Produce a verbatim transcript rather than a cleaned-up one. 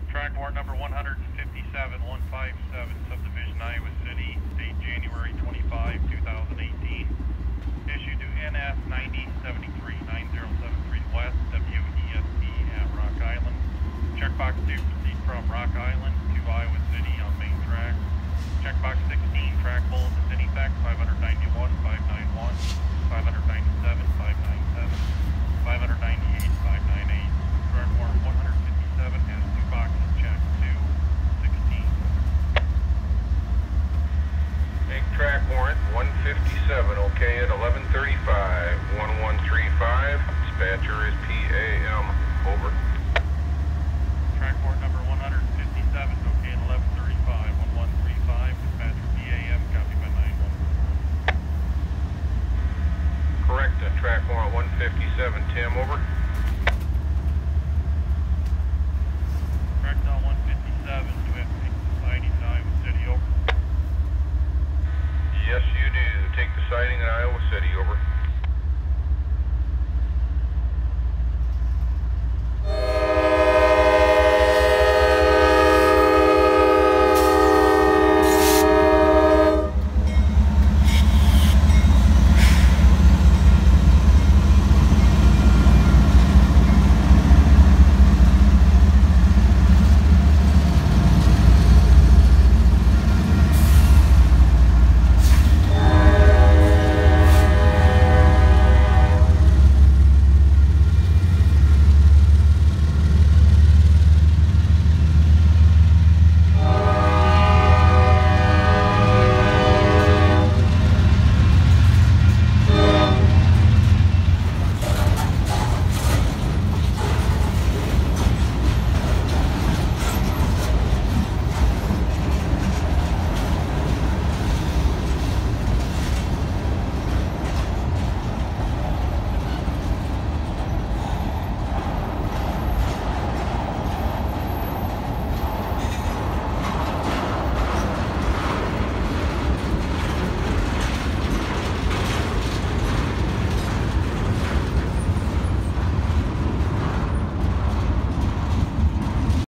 Track warrant number one fifty-seven one fifty-seven, subdivision Iowa City, date January twenty-fifth, two thousand eighteen. Issued to N S ninety seventy-three, nine zero seven three West, W E S T at Rock Island. Checkbox two, proceed from Rock Island to Iowa City on main track. Checkbox sixteen, track bulletin in effect, five ninety-one, five ninety-one, five ninety-seven, five ninety-seven, five ninety-eight, five ninety-eight. Track warrant one